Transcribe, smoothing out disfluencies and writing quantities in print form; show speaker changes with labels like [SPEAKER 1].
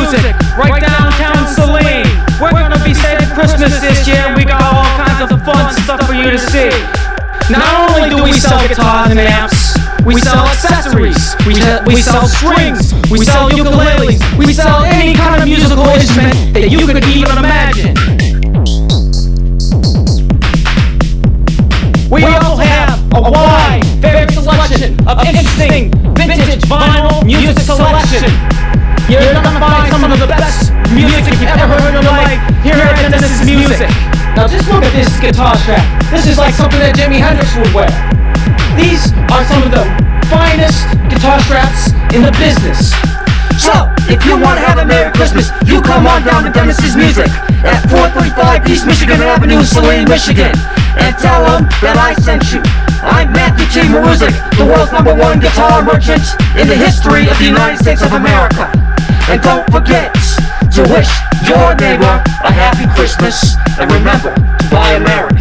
[SPEAKER 1] music right downtown Saline. We're gonna be saving Christmas this year. We got all kinds of fun stuff for you to see. Not only do we sell guitars and amps, we sell accessories, we sell strings, we sell ukuleles, we sell any kind of musical instrument that you could even imagine. We also have a wide, varied selection of interesting vintage vinyl music selection. You're gonna find some of the best music you've ever heard in your life here at Genesis Music. Now just look at this guitar strap. This is like something that Jimi Hendrix would wear. These are some of the finest guitar straps in the business.
[SPEAKER 2] So, if you want to have a Merry Christmas, you come on down to Genesis Music at 435 East Michigan Avenue, Saline, Michigan, and tell them that I sent you. I'm Matthew T. Maruzik, the world's #1 guitar merchant in the history of the United States of America. And don't forget to wish your neighbor a happy Christmas, and remember to buy American.